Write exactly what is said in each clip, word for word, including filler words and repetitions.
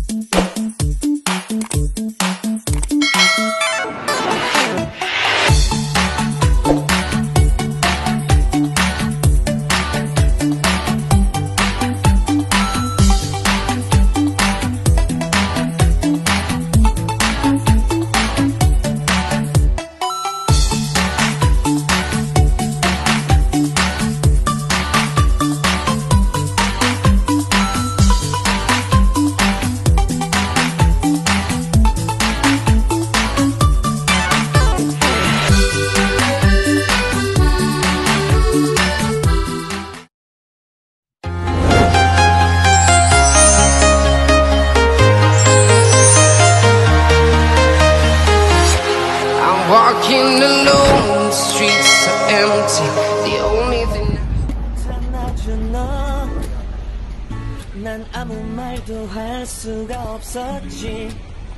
Walking alone, the streets are empty. The only thing 난 아무 말도 할 수가 없었지.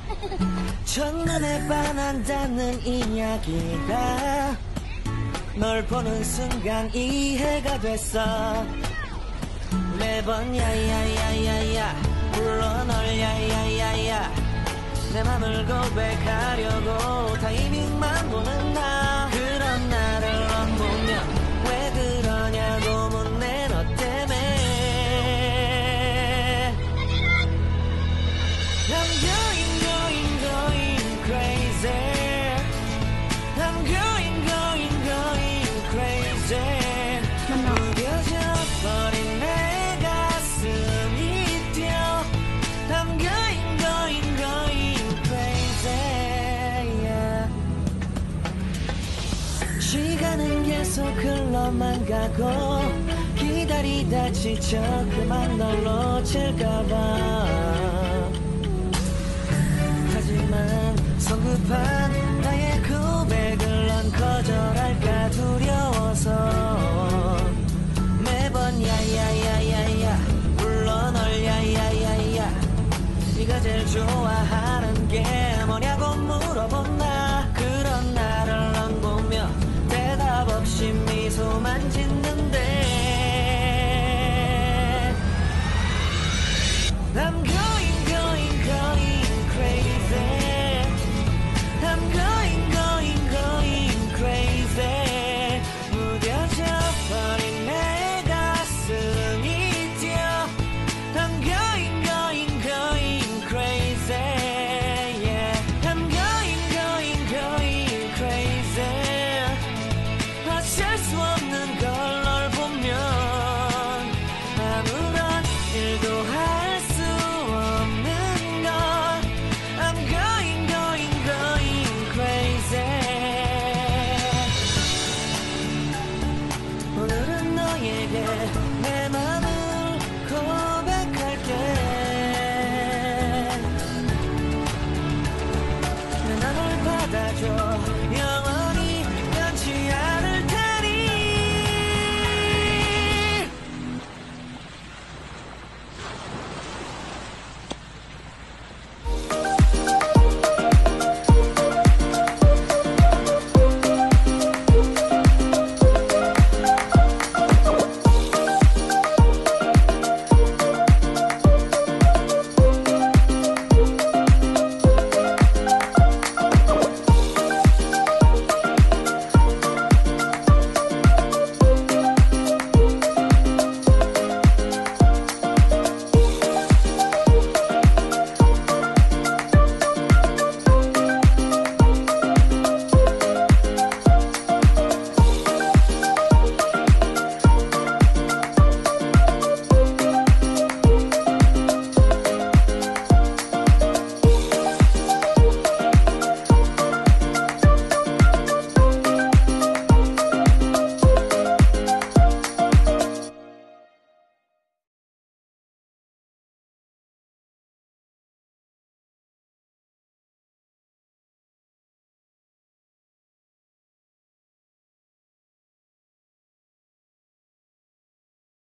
첫눈에 반한다는 이야기가 널 보는 순간 이해가 됐어. 매번 야야야야야 불러 널 야야야야 내 맘을 고백하려고 타이밍만 보는 나. 그런 나를 넌 보면 왜 그러냐고 묻네 너 때문에. I'm going going going crazy. I'm going going going crazy. 무뎌져 버린 내 가슴이 뛰어. I'm going going going 시간은 계속 흘러만 가고 기다리다 지쳐 그만 널 놓칠까봐. 하지만 성급한 나의 고백을 넌 거절할까 두려워서 매번 야야야야야 불러 널 야야야야 네가 제일 좋아하는